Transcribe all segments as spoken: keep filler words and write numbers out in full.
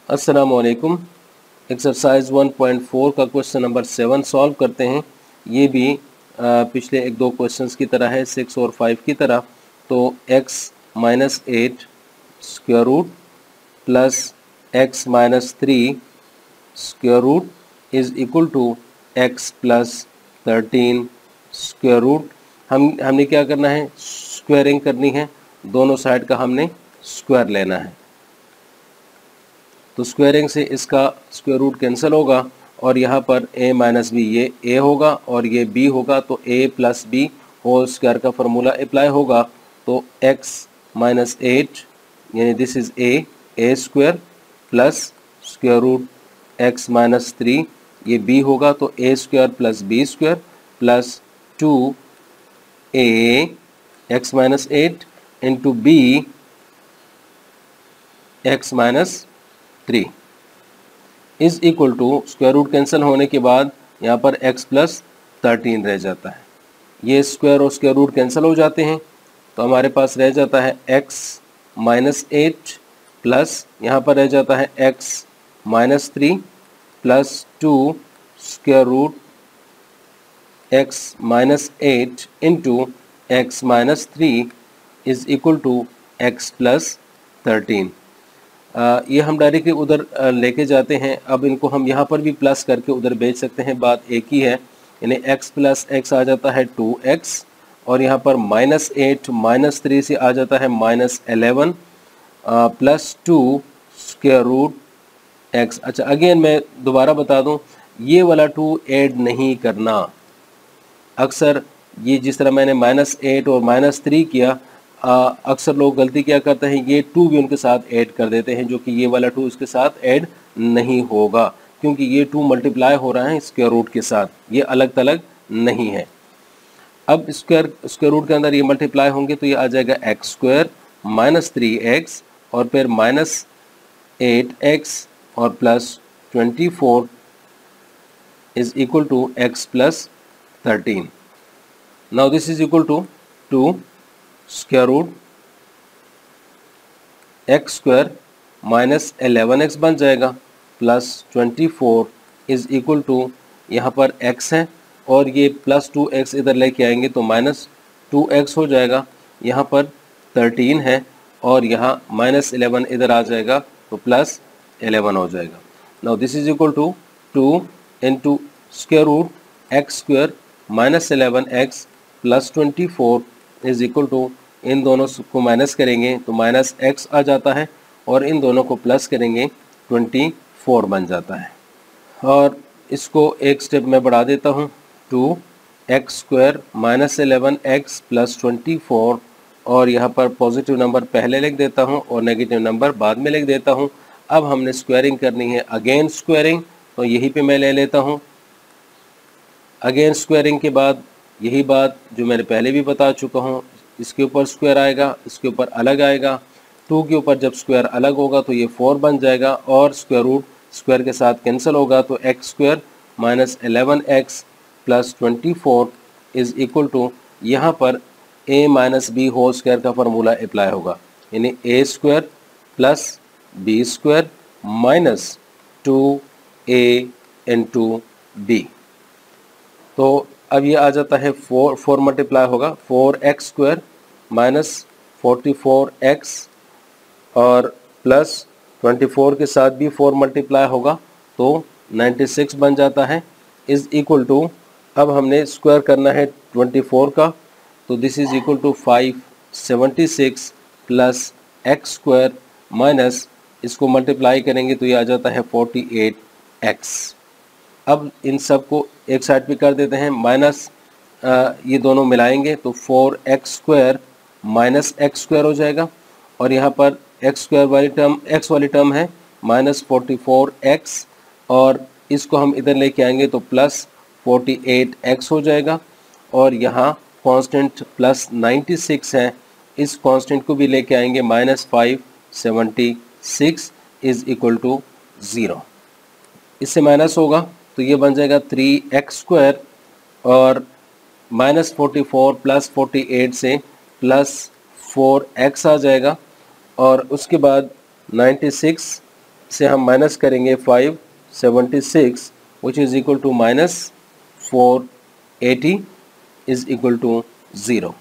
अस्सलामुअलैकुम। Exercise one point four का question number seven solve करते हैं। ये भी आ, पिछले एक दो क्वेश्चंस की तरह है, सिक्स और फाइव की तरह। तो x minus eight square root plus x minus three square root is equal to x plus thirteen square root. हम हमने क्या करना है, स्क्वायरिंग करनी है, दोनों साइड का हमने स्क्वायर लेना है। तो स्क्वायरिंग से इसका स्क्वायर रूट कैंसिल होगा और यहाँ पर a माइनस बी, ये a होगा और ये b होगा, तो a plus b whole square का फार्मूला अप्लाई होगा। तो x माइनस एट यानी this is a, a square plus square root x minus three, ये b होगा, तो a square plus b square plus two a x minus eight into b x minus three is equal to square root cancel होने के बाद यहाँ पर x plus thirteen रह जाता है। ये स्क्वायर और स्क्वायर रूट कैंसिल हो जाते हैं, तो हमारे पास रह जाता है x माइनस एट प्लस यहाँ पर रह जाता है x minus three plus two square root x minus eight into x minus three is equal to x plus thirteen. आ, ये हम डायरेक्टली उधर लेके जाते हैं। अब इनको हम यहाँ पर भी प्लस करके उधर भेज सकते हैं, बात एक ही है। यानी x प्लस एक्स आ जाता है टू एक्स और यहाँ पर माइनस एट माइनस थ्री से आ जाता है minus eleven plus two square root x. अच्छा, अगेन मैं दोबारा बता दूँ, ये वाला टू ऐड नहीं करना। अक्सर ये जिस तरह मैंने माइनस एट और माइनस थ्री किया, अक्सर लोग गलती क्या करते हैं, ये टू भी उनके साथ ऐड कर देते हैं, जो कि ये वाला टू इसके साथ ऐड नहीं होगा, क्योंकि ये टू मल्टीप्लाई हो रहा है स्क्वायर रूट के साथ, ये अलग तलग नहीं है। अब स्क्वायर स्क्वायर रूट के अंदर ये मल्टीप्लाई होंगे तो ये आ जाएगा x square minus three x और फिर माइनस एट एक्स और plus twenty four is equal to x plus thirteen. Now this is equal to two square root x square minus eleven x बन जाएगा plus twenty four is equal to, यहाँ पर x है और ये plus two x इधर लेके आएंगे तो माइनस टू एक्स हो जाएगा। यहाँ पर थर्टीन है और यहाँ माइनस एलेवन इधर आ जाएगा तो प्लस एलेवन हो जाएगा। Now this is equal to two into square root x square minus eleven x plus twenty four is equal to, इन दोनों को माइनस करेंगे तो माइनस एक्स आ जाता है और इन दोनों को प्लस करेंगे ट्वेंटी फोर बन जाता है। और इसको एक स्टेप में बढ़ा देता हूँ, two x square minus eleven x plus twenty four और यहाँ पर पॉजिटिव नंबर पहले लिख देता हूँ और नेगेटिव नंबर बाद में लिख देता हूँ। अब हमने स्क्वायरिंग करनी है, अगेन स्क्वायरिंग, तो यहीं पे मैं ले लेता हूँ। अगेन स्क्वायरिंग के बाद यही बात जो मैंने पहले भी बता चुका हूँ, इसके ऊपर स्क्वायर आएगा, इसके ऊपर अलग आएगा। टू के ऊपर जब स्क्वायर अलग होगा तो ये फोर बन जाएगा और स्क्वायर रूट स्क्वायर के साथ कैंसिल होगा, तो x square minus eleven x plus twenty four is equal to, यहाँ पर a minus b whole square का फार्मूला अप्लाई होगा, यानी a square plus b square minus two a into b. तो अब ये आ जाता है फोर, फोर मल्टीप्लाई होगा, four x square minus forty four x और प्लस ट्वेंटी फोर के साथ भी फोर मल्टीप्लाई होगा तो नाइन्टी सिक्स बन जाता है, इज़ इक्वल टू, अब हमने स्क्वायर करना है ट्वेंटी फोर का, तो this is equal to five seventy six plus x square minus, इसको मल्टीप्लाई करेंगे तो ये आ जाता है फोर्टी एट एक्स। अब इन सब को एक साइड पे कर देते हैं, माइनस ये दोनों मिलाएंगे तो four x square minus x square हो जाएगा और यहाँ पर एक्स स्क्वायर वाली टर्म एक्स वाली टर्म है माइनस फोर्टी फोर एक्स और इसको हम इधर लेके आएंगे तो प्लस फोर्टी एट एक्स हो जाएगा और यहाँ कांस्टेंट प्लस नाइन्टी सिक्स है, इस कांस्टेंट को भी लेके आएंगे minus five seventy six is equal to zero. इससे माइनस होगा तो ये बन जाएगा थ्री एक्स स्क्वायर और minus forty four plus forty eight से प्लस फोर एक्स आ जाएगा और उसके बाद नाइन्टी सिक्स से हम माइनस करेंगे five seventy six which is equal to minus four eighty is equal to zero.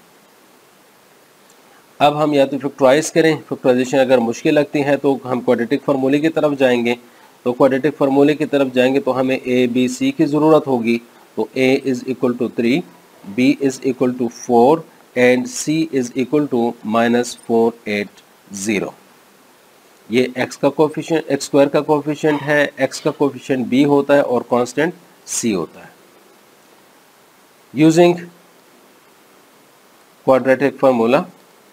अब हम या तो फैक्टराइज करें, फैक्टराइजेशन अगर मुश्किल लगती है तो हम क्वाड्रेटिक फार्मूले की तरफ जाएंगे। तो क्वाड्रेटिक फार्मूले की तरफ जाएंगे तो हमें ए बी सी की ज़रूरत होगी। तो a is equal to three, b is equal to four and c is equal to minus four eight zero. ये x का कोफिशिएंट, एक्स स्क्वायर का कोफिशिएंट है, x का कोफिशिएंट b होता है और कांस्टेंट c होता है। Using quadratic formula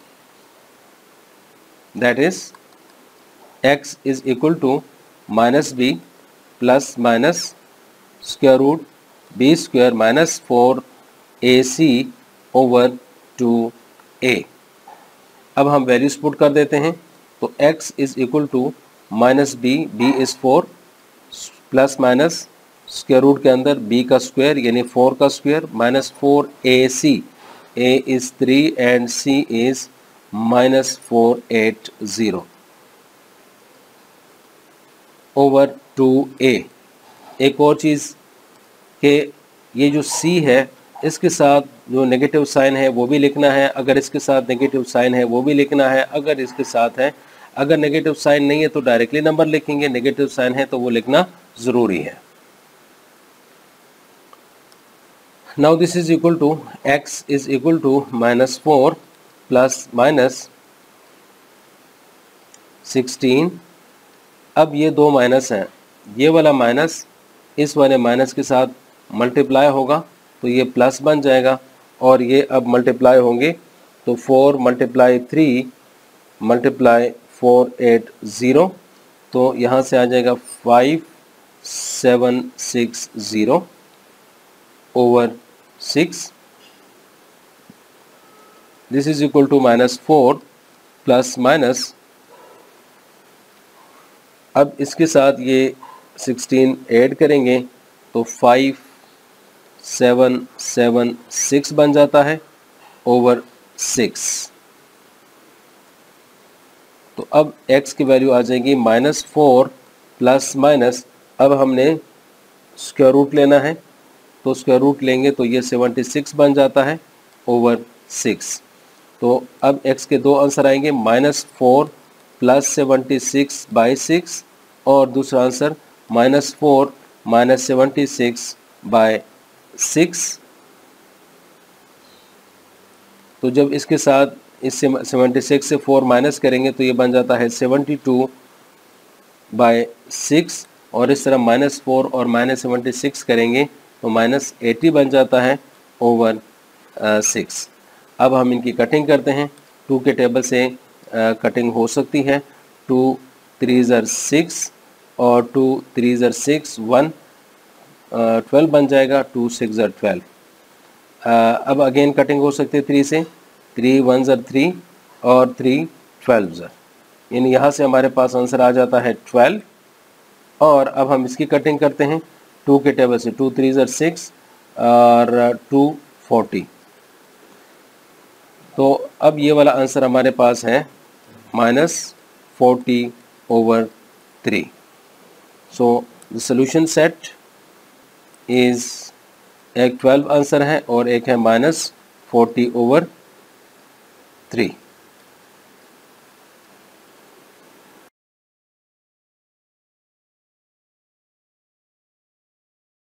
that is x is equal to minus b plus minus square root b square minus four a c over two a। अब हम वैल्यूज पुट कर देते हैं। तो x is equal to minus b, b is four plus minus square root के अंदर b का square यानी फोर का square minus four a c, a is three and c is minus four eight zero over two a. एक और चीज़ कि ये जो c है इसके साथ जो नेगेटिव साइन है वो भी लिखना है, अगर इसके साथ नेगेटिव साइन है वो भी लिखना है, अगर इसके साथ है, अगर नेगेटिव साइन नहीं है तो डायरेक्टली नंबर लिखेंगे, नेगेटिव साइन है तो वो लिखना ज़रूरी है। Now this is equal to x is equal to minus four plus minus sixteen. अब ये दो माइनस हैं, ये वाला माइनस इस वाले माइनस के साथ मल्टीप्लाई होगा तो ये प्लस बन जाएगा और ये अब मल्टीप्लाई होंगे तो four multiply three multiply four eight zero, तो यहाँ से आ जाएगा five seven six zero over six. This is equal to minus four plus minus, अब इसके साथ ये सिक्सटीन ऐड करेंगे तो फाइव सेवन सेवन सिक्स बन जाता है ओवर सिक्स। तो अब x की वैल्यू आ जाएगी माइनस फोर प्लस माइनस, अब हमने स्क्वायर रूट लेना है तो स्क्वायर रूट लेंगे तो ये सेवेंटी सिक्स बन जाता है ओवर सिक्स। तो अब x के दो आंसर आएंगे, minus four plus seventy six by six और दूसरा answer minus four minus seventy six by six. तो जब इसके साथ इससे सेवेंटी सिक्स से फोर माइनस करेंगे तो ये बन जाता है सेवेंटी टू बाई सिक्स और इस तरह माइनस फोर और माइनस सेवेंटी सिक्स करेंगे तो माइनस एटी बन जाता है ओवर सिक्स। अब हम इनकी कटिंग करते हैं। टू के टेबल से आ, कटिंग हो सकती है। टू थ्री ज़र सिक्स और टू थ्री ज़र सिक्स वन ट्वेल्व बन जाएगा, टू सिक्स ज़र ट्वेल्व। अब अगेन कटिंग हो सकती है थ्री से, थ्री वन ज़र थ्री और थ्री ट्वेल्व ज़र, यानी यहाँ से हमारे पास आंसर आ जाता है ट्वेल्व। और अब हम इसकी कटिंग करते हैं टू के टेबल से, टू थ्री ज़र सिक्स और टू फोर्टी। तो अब ये वाला आंसर हमारे पास है minus forty over three. So the solution set is, एक ट्वेल्व आंसर है और एक है माइनस फोर्टी ओवर थ्री।